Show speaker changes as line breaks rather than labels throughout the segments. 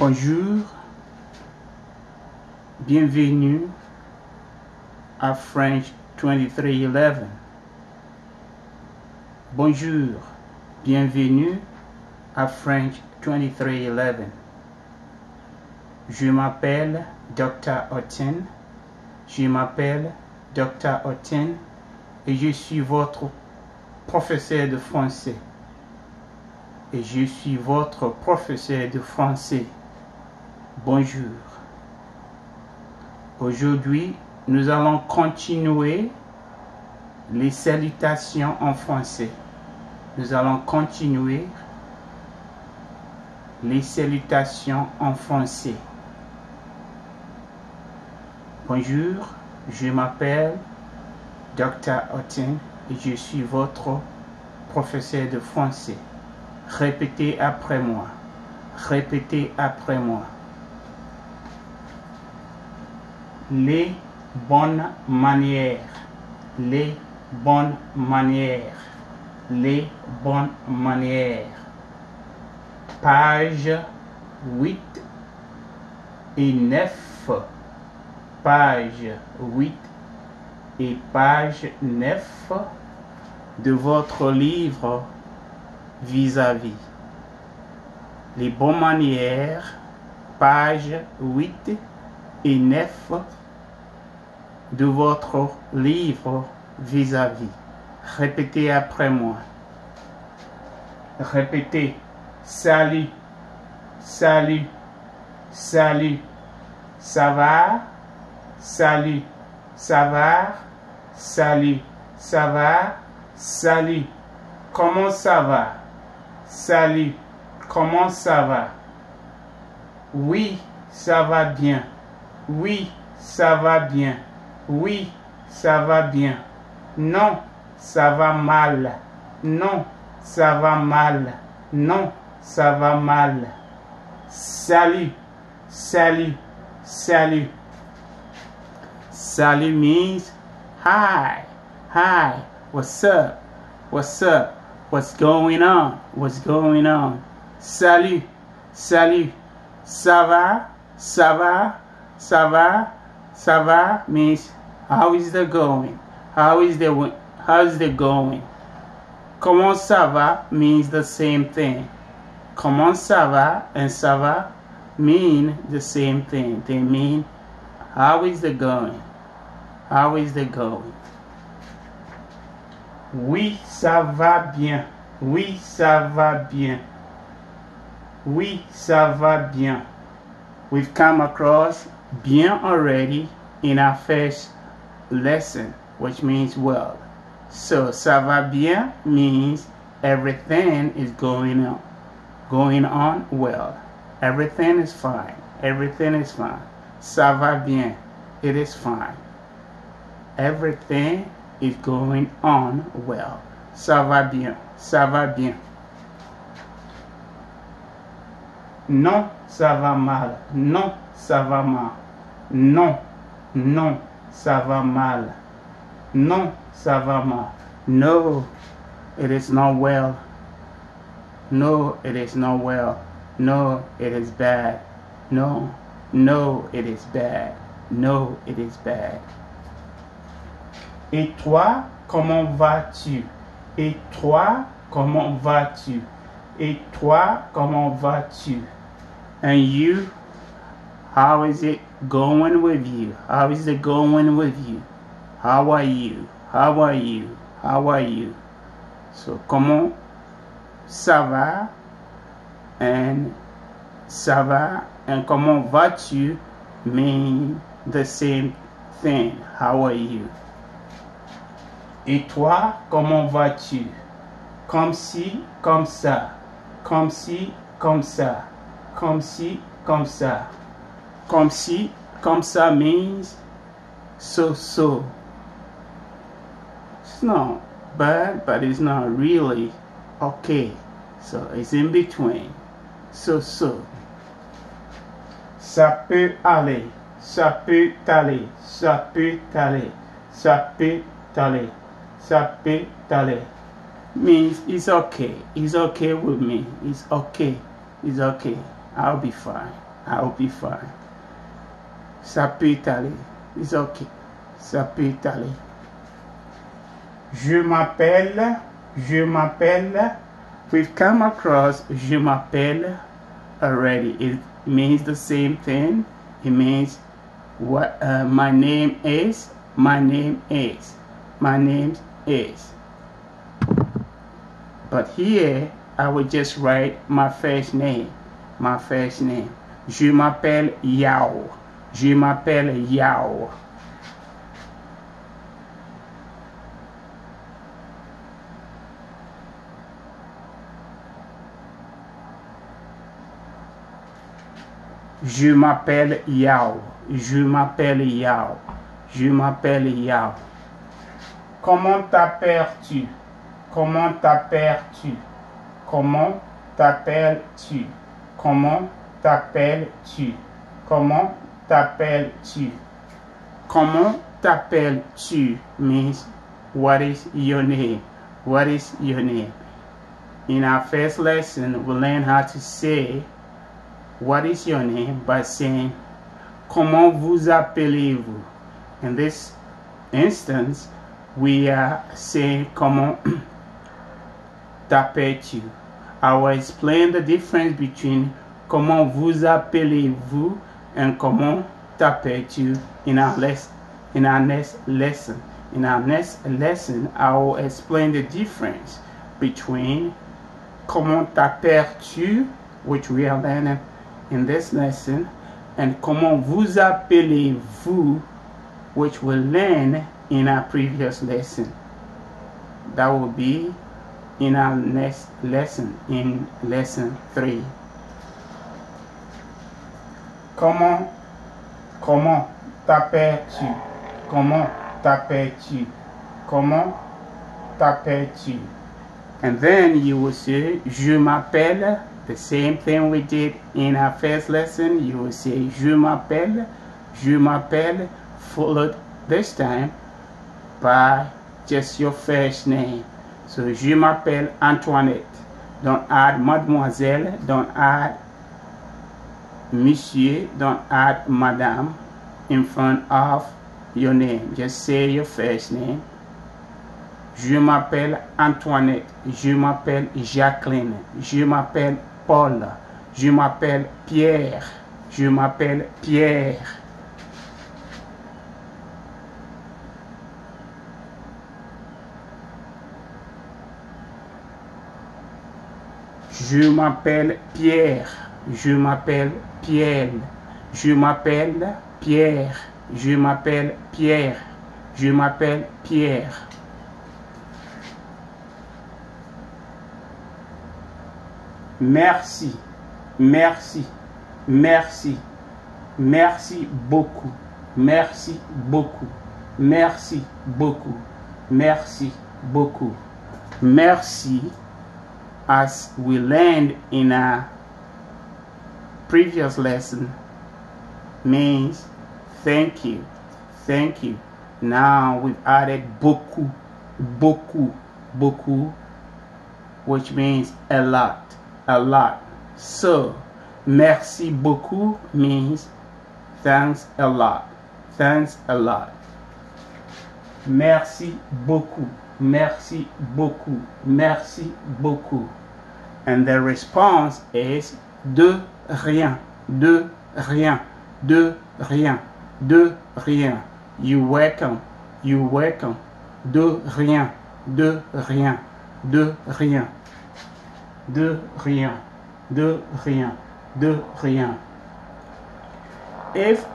Bonjour, bienvenue à French 2311. Bonjour, bienvenue à French 2311. Je m'appelle Dr. Otten. Je m'appelle Dr. Otten et je suis votre professeur de français. Et je suis votre professeur de français. Bonjour. Aujourd'hui, nous allons continuer les salutations en français. Nous allons continuer les salutations en français. Bonjour, je m'appelle Dr. Otten et je suis votre professeur de français. Répétez après moi. Répétez après moi. Les bonnes manières. Les bonnes manières. Les bonnes manières. Page 8 et 9. Page 8 et page 9 de votre livre vis-à-vis. Les bonnes manières, page 8 et 9 de votre livre vis-à-vis. Répétez après moi. Répétez. Salut, salut, salut. Ça va? Salut, ça va? Salut, ça va? Salut. Comment ça va? Salut, comment ça va? Oui, ça va bien. Oui, ça va bien. Oui, ça va bien. Non, ça va mal. Non, ça va mal. Non, ça va mal. Salut, salut, salut. Salut means hi, hi, what's up, what's up, what's going on, what's going on. Salut, salut, ça va, ça va, ça va, ça va means how is the going, how is the going. Comment ça va means the same thing. Comment ça va and ça va mean the same thing. They mean how is the going, how is the going. Oui, ça va bien. Oui, ça va bien. Oui, ça va bien. We've come across bien already in our first lesson, which means well. So, ça va bien means everything is going on well. Everything is fine. Everything is fine. Ça va bien. It is fine. Everything is going on well. Ça va bien. Ça va bien. Non, ça va mal. Non, ça va mal. Non, non, ça va mal. Non, ça va mal. No, it is not well. No, it is not well. No, it is bad. No, no, it is bad. No, it is bad. Et toi, comment vas-tu? Et toi, comment vas-tu? Et toi, comment vas-tu? And you, how is it going with you? How is it going with you? How are you? How are you? How are you? So, comment ça va? And ça va and comment vas-tu mean the same thing. How are you? Et toi, comment vas-tu? Comme si, comme ça. Comme si, comme ça. Comme si, comme ça. Comme si, comme ça means so. It's not bad, but it's not really okay. So it's in between. So. Ça peut aller. Ça peut aller. Ça peut aller. Ça peut aller. Ça peut aller. Means it's okay with me. It's okay. I'll be fine. I hope you're fine. Ça peut aller. It's okay. Ça peut aller. Je m'appelle. We've come across je m'appelle already. It means the same thing. It means what my name is. My name is. But here I would just write my first name. Je m'appelle Yao. Je m'appelle Yao. Comment t'appelles-tu? Comment t'appelles-tu? Means what is your name? In our first lesson, we learned how to say what is your name by saying comment vous appelez-vous. In this instance, we are saying comment t'appelles-tu. I will explain the difference between comment vous appelez-vous and comment t'appelles-tu in our next lesson. In our next lesson, I will explain the difference between comment t'appelles-tu, which we are learning in this lesson, and comment vous appelez-vous, which we'll learn in our previous lesson. That will be in our next lesson, in lesson 3. Comment t'appelles-tu? And then you will say je m'appelle. The same thing we did in our first lesson. You will say je m'appelle, followed this time by just your first name. So je m'appelle Antoinette. Don't add mademoiselle, don't add monsieur, don't add madame in front of your name. Just say your first name. Je m'appelle Antoinette. Je m'appelle Jacqueline. Je m'appelle Paul. Je m'appelle Pierre. Je m'appelle Pierre. Je m'appelle Pierre. Je m'appelle Pierre. Je m'appelle Pierre. Je m'appelle Pierre. Je m'appelle Pierre. Merci, merci, merci, merci beaucoup, merci beaucoup, merci beaucoup, merci beaucoup. Merci, as we learned in our previous lesson, means thank you, thank you. Now we've added beaucoup, beaucoup, beaucoup, which means a lot. A lot. So, merci beaucoup means thanks a lot. Thanks a lot. Merci beaucoup. Merci beaucoup. Merci beaucoup. And the response is de rien. De rien. De rien. De rien. You welcome. You welcome. De rien. De rien. De rien. De rien, de rien, de rien. If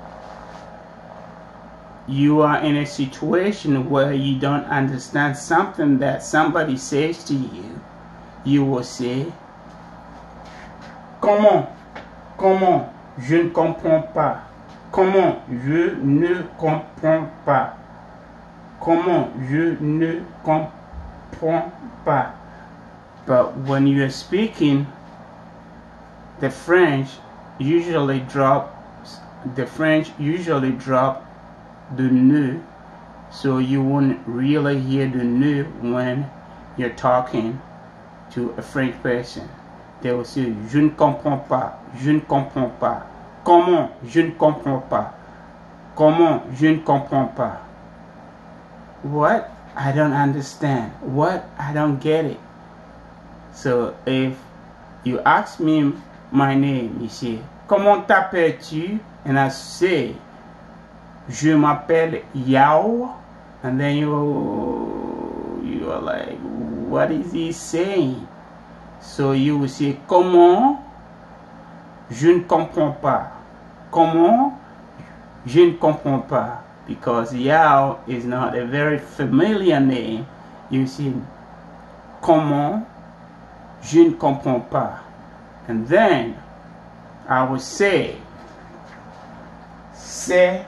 you are in a situation where you don't understand something that somebody says to you, you will say, comment, je ne comprends pas. Comment, je ne comprends pas. Comment, je ne comprends pas. But when you are speaking, the French usually drop the ne, so you won't really hear the ne when you're talking to a French person. There aussi, je ne comprends pas. Je ne comprends pas. Comment? Je ne comprends pas. Comment? Je ne comprends pas. What? I don't understand. What? I don't get it. So if you ask me my name, you say, comment t'appelles-tu? And I say, je m'appelle Yao. And then you are like, what is he saying? So you will say, comment? Je ne comprends pas. Comment? Je ne comprends pas. Because Yao is not a very familiar name. You see, comment? Je ne comprends pas. And then I will say, c'est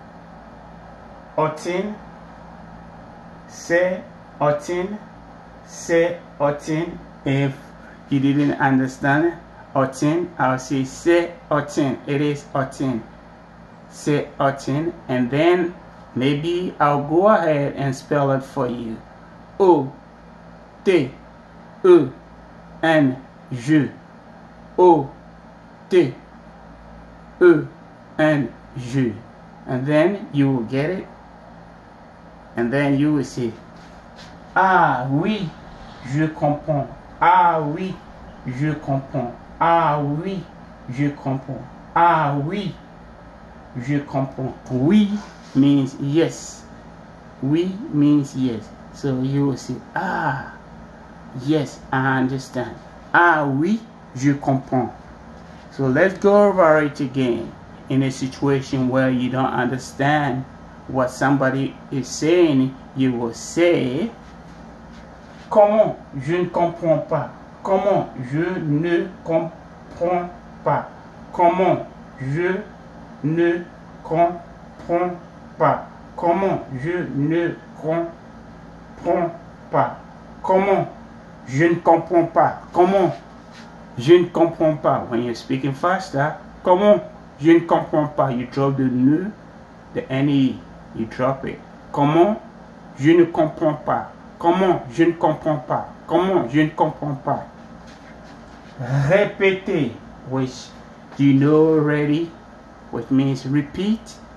Otin, c'est Otin, c'est Otin. If you didn't understand Otin, I'll say c'est Otin. It is Otin. C'est Otin. And then maybe I'll go ahead and spell it for you. O T E N J. O T E N J. And then you will get it. And then you will say, ah oui, je comprends. Ah oui, je comprends. Ah oui, je comprends. Ah oui, je comprends. Oui means yes. Oui means yes. So you will say, ah, yes, I understand. Ah oui, je comprends. So let's go over it again. In a situation where you don't understand what somebody is saying, you will say, comment? Je ne comprends pas. Comment? Je ne comprends pas. Comment? Je ne comprends pas. Comment? Je ne comprends pas. Comment? Je ne comprends pas. Comment? Je ne comprends pas. When you're speaking faster, comment? Je ne comprends pas. You drop the ne, the ne, you drop it. Comment? Je ne comprends pas. Comment? Je ne comprends pas. Comment? Je ne comprends pas. Répéter, which you know already, which means repeat.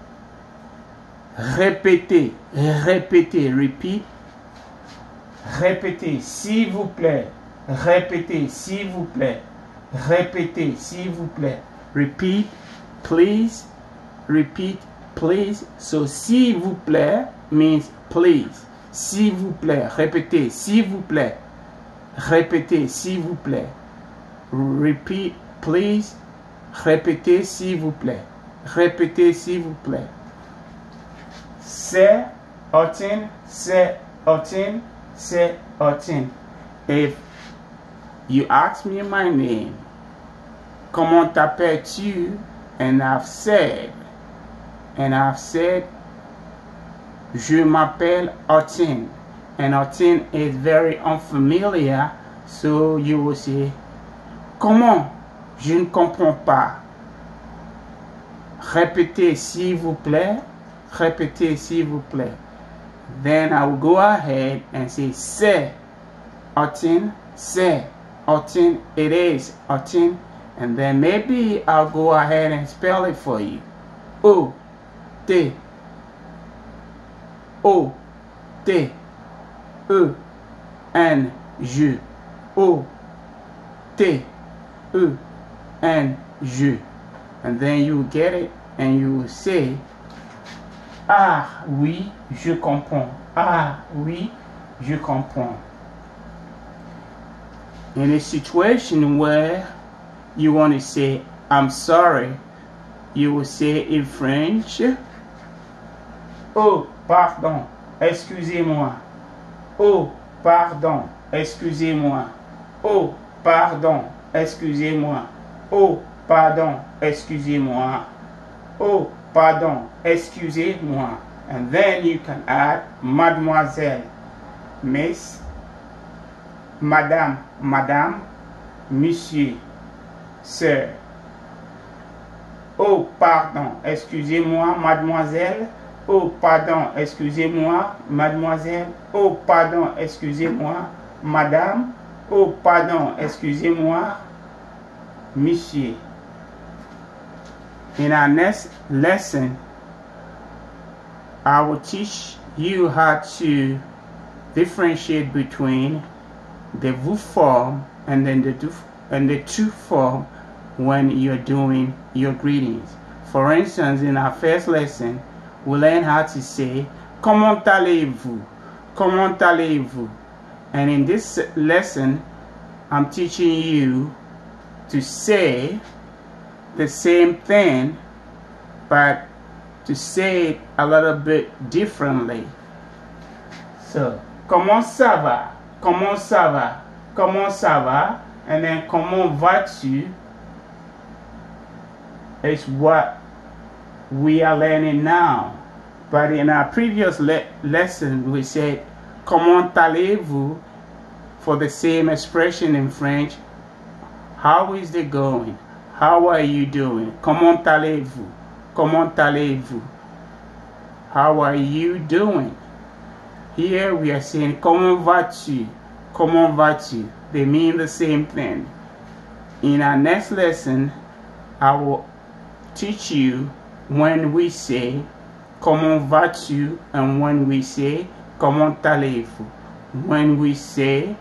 Répéter, répéter, repeat. Répétez, s'il vous plaît. Répétez, s'il vous plaît. Répétez, s'il vous plaît. Repeat, please. Repeat, please. So, s'il vous plaît means please. S'il vous plaît. Répétez, s'il vous plaît. Répétez, s'il vous plaît. Repeat, please. Répétez, s'il vous plaît. Répétez, s'il vous plaît. C'est Otin, c'est Otin, c'est Otin. If you ask me my name, comment t'appelles-tu? And I've said, je m'appelle Otin. And Otin is very unfamiliar, so you will say, comment? Je ne comprends pas. Répétez s'il vous plaît. Répétez s'il vous plaît. Then I will go ahead and say, c'est Otin, c'est Otin, it is Otin. And then maybe I'll go ahead and spell it for you. O T O T E N J. O T E N J. And then you get it and you will say, ah oui, je comprends. Ah oui, je comprends. In a situation where you want to say, I'm sorry, you will say in French, oh, pardon, excusez-moi. Oh, pardon, excusez-moi. Oh, pardon, excusez-moi. Oh, pardon, excusez-moi. Oh, pardon, excusez-moi. And then you can add mademoiselle, miss, madame, madame, monsieur, sir. Oh, pardon, excusez-moi, mademoiselle. Oh, pardon, excusez-moi, mademoiselle. Oh, pardon, excusez-moi, madame. Oh, pardon, excusez-moi, monsieur. In our next lesson, I will teach you how to differentiate between the vous form and then the tu form when you're doing your greetings. For instance, in our first lesson, we learn how to say comment allez-vous? Comment allez-vous? And in this lesson, I'm teaching you to say the same thing, but to say it a little bit differently. So, comment ça va? Comment ça va? Comment ça va? And then comment vas-tu is what we are learning now. But in our previous lesson, we said comment allez-vous for the same expression in French. How is it going? How are you doing? Comment allez-vous? Comment allez-vous? How are you doing? Here we are saying comment vas-tu? Comment vas-tu? They mean the same thing. In our next lesson, I will teach you when we say comment vas-tu and when we say comment allez-vous. When we say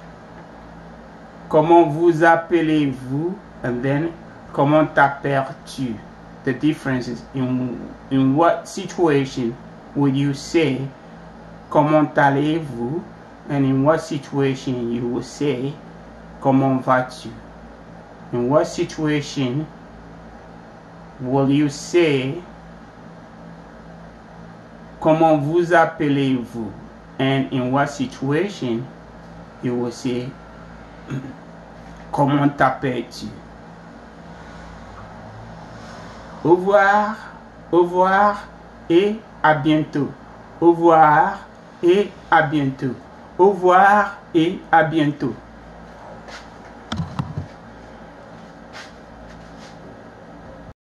comment vous appelez-vous and then comment t'appelles-tu. The difference is in what situation will you say comment allez-vous and in what situation you will say comment vas-tu. In what situation will you say comment vous appelez-vous, and in what situation you will say comment t'appelles-tu. Au revoir, au revoir et à bientôt. Au revoir et à bientôt. Au revoir et à bientôt.